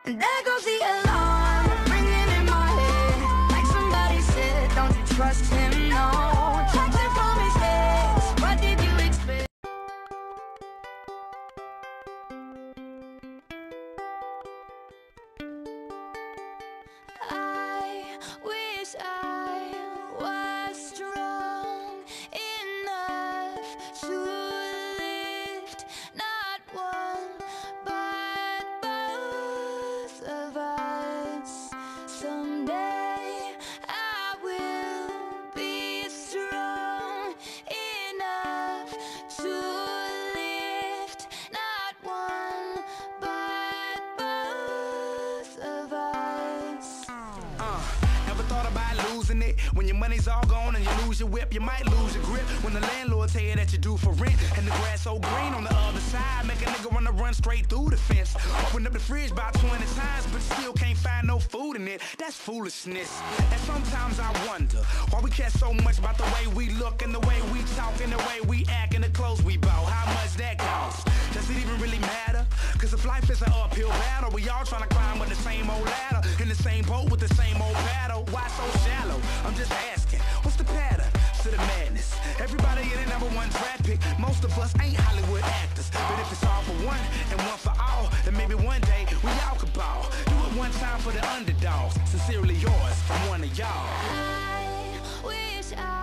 And there goes the alarm, ringing in my head. Like somebody said, don't you trust him, no. Texting from his ex, what did you expect? I wish I was strong enough to lift not one but both of us. Someday I will be strong enough to lift not one but both of us. Ever thought about losing it? When your money's all gone and you lose your whip, you might lose your grip. When the landlord tell you that you're due for rent and the grass so green on the other side, make a nigga wanna run straight through the fence. Open up the fridge about 20 times, but still can't find no food in it. That's foolishness. And sometimes I wonder why we care so much about the way we look and the way we talk and the way we act and the clothes we bought. How much that costs? Does it even really matter? Cause if life is an uphill battle, we all trying to climb with the same old ladder, in the same boat with the same old paddle. Why so shallow? I'm just asking, what's the pattern to the madness? Everybody in the #1 draft pick. Most of us ain't Hollywood actors, but if it's all for one and one for all, then maybe one day we all could ball. Do it one time for the underdogs. Sincerely yours from one of y'all. I wish I